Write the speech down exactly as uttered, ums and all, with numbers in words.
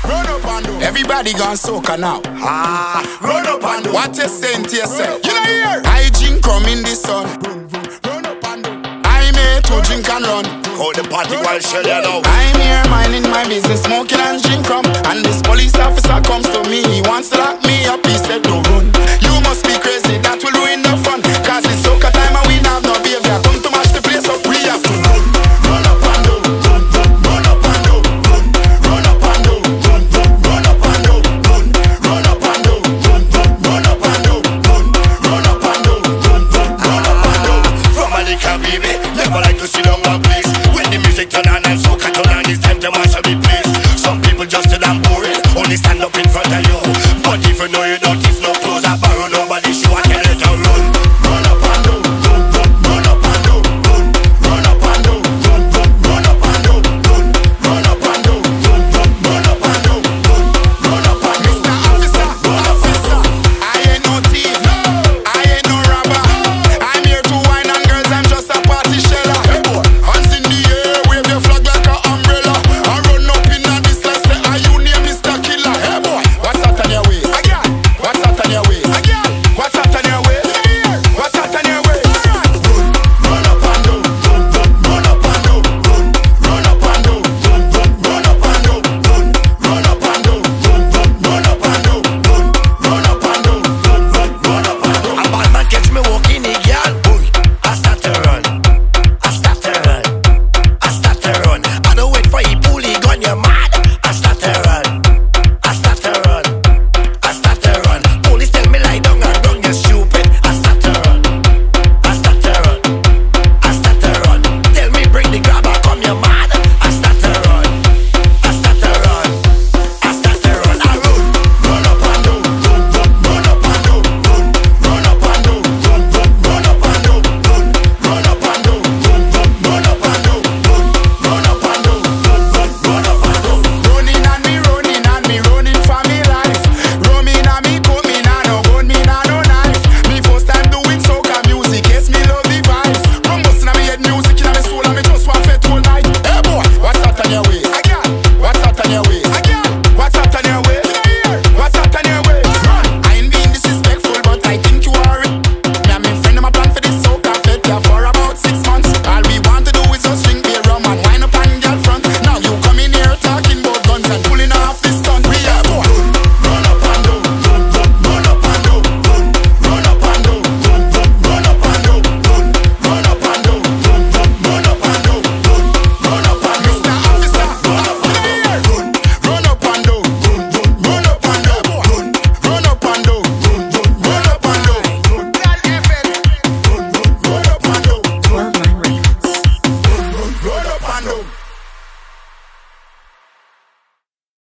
run up and do. Everybody gone soca now. Ah, run up and do. What you saying to yourself? You know here. I drink rum in the sun. Run up and do. I made to drink and run. Call the party while shell you know. I'm here minding my business, smoking and drink rum. And this police officer comes to me, he wants to lock me up. He said don't run. You must be crazy, that will ruin the fun. Cause it's soca time and we have no behavior. Come to mash the place up, we have to run. Run up and do, run, run, run up and do, run, run up and do, run, run, run up and do, run, run up and do, run, run, run up and do, run, run up and do, run, run, run up and do. From a little baby, never like to sit down one place. When the music turn on and soca turn on, it's time to mash up the place. Some people just sit down boring, only stand up in front of you. But if you know you don't, if no clothes are borrow, nobody show I tell you to run. Run up and do, run, run, run up and do, run, run up and do, run, run, run up and do, run, run up and do, run, run, run up and do, run, run up and do. Mister Officer, officer, I ain't no thief, I ain't no robber. I'm here to wine and girls, I'm just a party sheller. Hey boy, hands in the air, wave your flag like an umbrella. I run up in a this like say, are you near Mister Killa? Hey boy, what's that on your way? Again, what's that on your way? Again, what's that on your way? What's that on your way? Run, run up and do, run, run, run up and do, run, run up and do, run, run, run up and do, run, run up and do, run, run, run up and do, run, run up and do, run, run, run up and do. A bad man catch me walking the girl, boy. I start to run, I start to run, I start to run. I don't wait for you bully gun, you mad. I start to run, I start to run, I start to run. Police tell me lie down and run, you stupid. I start to run, I start to run, I start to run. Tell me bring the grabber, come you mad. I start to run, I start to run, I start to run. I run, Run up and do, run, run, run up and do, run, run up and do, run, run, run up and do, run, run up and do, run, run, run up and do, run, run up and do, run, run, run up and do. Running and me running and me running for me life. Roaming and me coming and no gun, me nah no knife. Me first time doing soca music, yes me love the vibes. From busting on me head music in my soul and me just want it all night. Hey boy, what's that on your way?